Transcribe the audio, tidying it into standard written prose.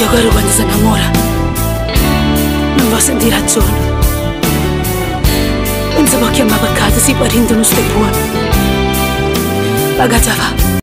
Agora quando si innamora non va a sentire ragione. Non si può chiamare peccato se i parenti non stai buono. Paga già va.